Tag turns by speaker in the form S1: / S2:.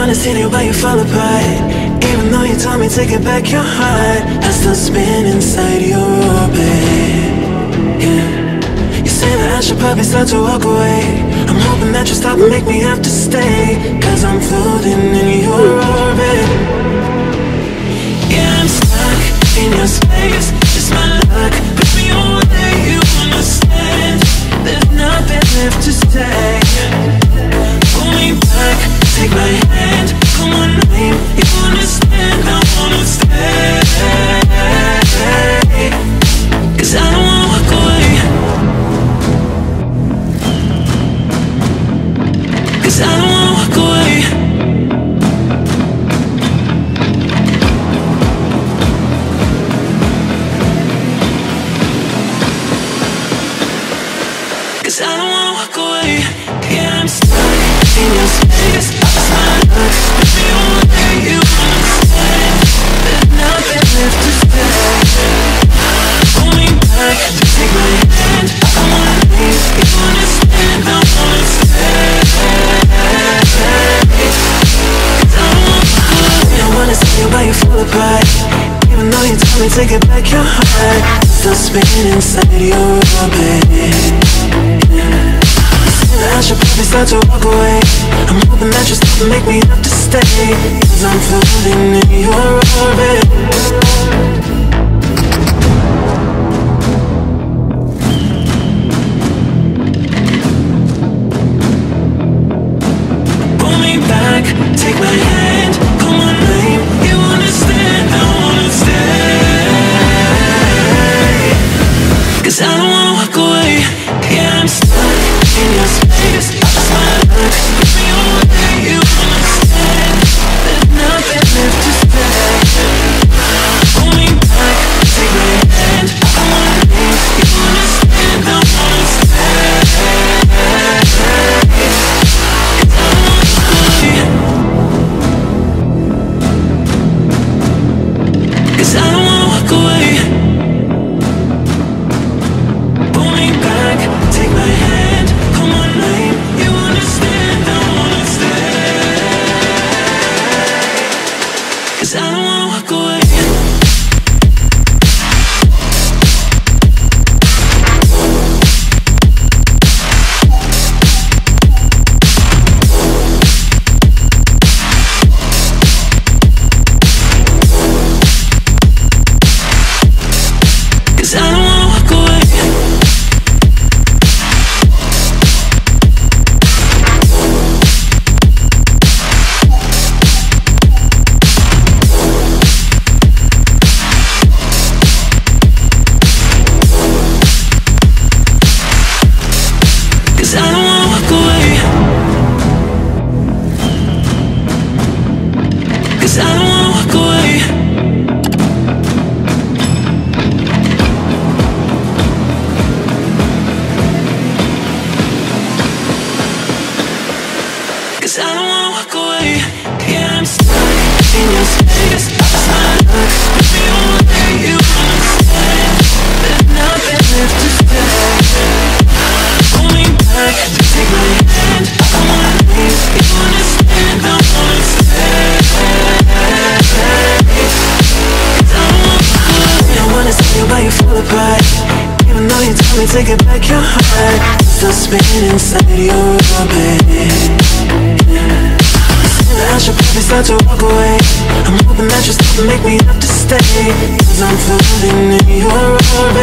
S1: wanna sit here while you fall apart. Even though you told me to get back your heart, I still spin inside your orbit. Yeah. You say that I should probably start to walk away. I'm hoping that you'll stop and make me have to stay, 'cause I'm floating in your orbit. Yeah, I'm stuck in your space. It's my luck, put me away, you understand. There's nothing left to say. Pull me back, take my hand, call my name, you understand. I wanna stay, 'cause I don't wanna walk away, 'cause I don't wanna walk away. I don't wanna walk away. Yeah, I'm stuck in your space. It's my luck, put me away, you understand. There's nothing left to say. Pull me back, take my hand, I wanna leave, you understand. I wanna stay, 'cause I don't wanna walk away. I wanna see you while you fall apart. Even though you told me to get back your heart, still spinning inside your orbit. I should probably start to walk away. I'm hoping that you'll stop and make me have to stay, 'cause I'm floating in your orbit. Pull me back, take my hand, call my name, you understand. I wanna stay, 'cause I don't wanna walk away. Yeah, I'm stuck in your space. It's my luck, put me away, you understand. There's nothing left to say. Pull me back, take my hand, I wanna leave, you understand. I wanna stay, 'cause I don't wanna walk away, 'cause I don't wanna walk away. Pull me back, take my hand, call my name, you understand. I wanna stay, 'cause I don't wanna walk away. Cause I don't wanna walk away. Cause I don't wanna walk away. Cause I don't wanna walk away. Cause I don't wanna walk away. Yeah, I'm stuck in your space. It's my luck, put me away, you understand. There's nothing left to say. Pull me back, take my hand, I wanna leave, you understand. I wanna stay, 'cause I don't wanna walk away. I wanna see you while you fall apart. Even though you told me to get back your heart, still spinning inside your orbit. I should probably start to walk away. I'm hoping that you'll stop and make me have to stay, 'cause I'm floating in your orbit.